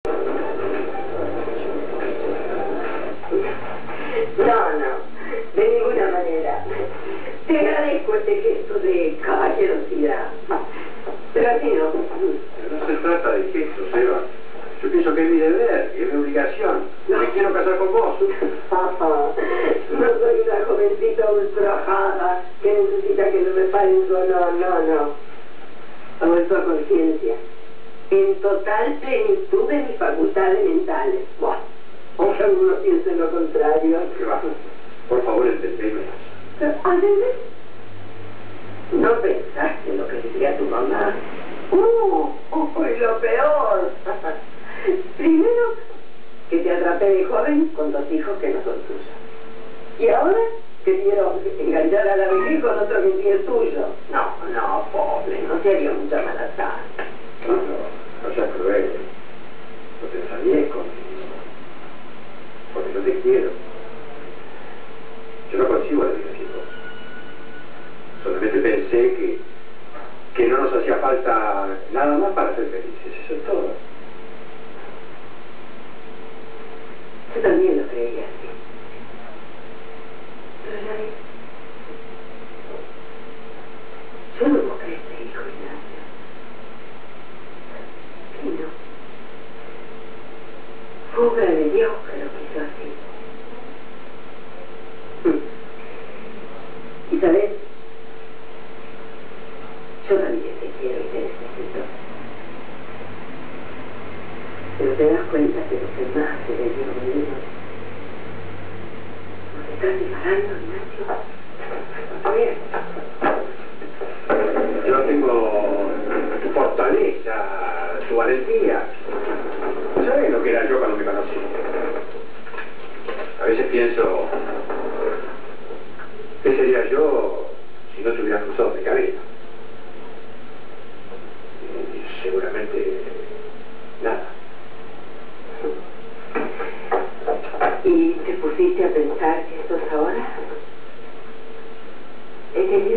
No, de ninguna manera. Te agradezco este gesto de caballerosidad. Pero así no. No se trata de gestos, Eva. Yo pienso que es mi deber, que es mi obligación. Me quiero casar con vos. No soy una jovencita ultrajada que necesita que me reparen su honor, no. Ha vuelto a conciencia. En total plenitud de mis facultades mentales. Buah, ojalá uno piense lo contrario. Eva, por favor, entendeme. ¿Entendés? No pensaste lo que diría tu mamá. Y lo peor. Primero, que te atrapé de joven con 2 hijos que no son tuyos. Y ahora, que quiero enganchar a la vejez con otro que sí es tuyo. No, pobre, no te haría mucha mala sangre. No seas cruel. No te ensayes conmigo. Porque yo te quiero. Yo no consigo la vida sin vos. Solamente pensé que no nos hacía falta nada más para ser felices. Eso es todo. Yo también lo creía así. Pero ya ves, yo no busqué este hijo, Ignacio. Y no. Fue obra de Dios que lo quiso así. ¿Y sabes? Yo también te quiero y te necesito. Pero te das cuenta que lo que más te venía conmigo. ¿No te estás disparando, Ignacio? Está bien. Yo tengo tu fortaleza, tu valentía. ¿Sabes lo que era yo cuando me conocí? A veces pienso, ¿qué sería yo si no te hubieras cruzado mi camino? Y seguramente nada. ¿Y te pusiste a pensar que esto es ahora? ¿He querido?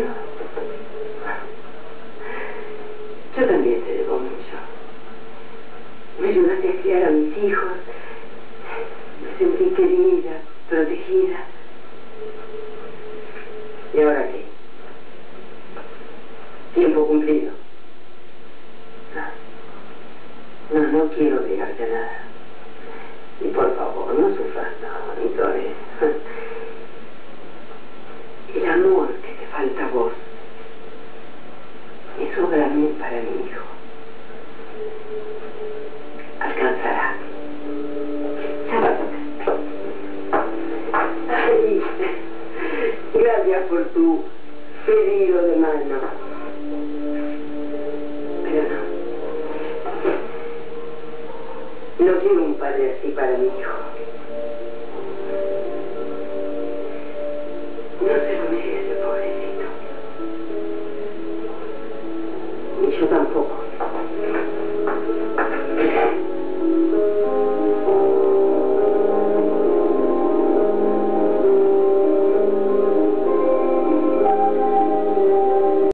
Yo también te debo mucho. Me ayudaste a criar a mis hijos. Me sentí querida, protegida. ¿Y ahora qué? Tiempo cumplido. No quiero obligarte a nada. Y por favor, no sufras, no, ni todo eso. El amor que te falta a vos me sobra a mí para mi hijo. Alcanzará. Ay, gracias por tu pedido de mano. Pero no quiero un padre así para mi hijo. No se lo merece, pobrecito. Ni yo tampoco.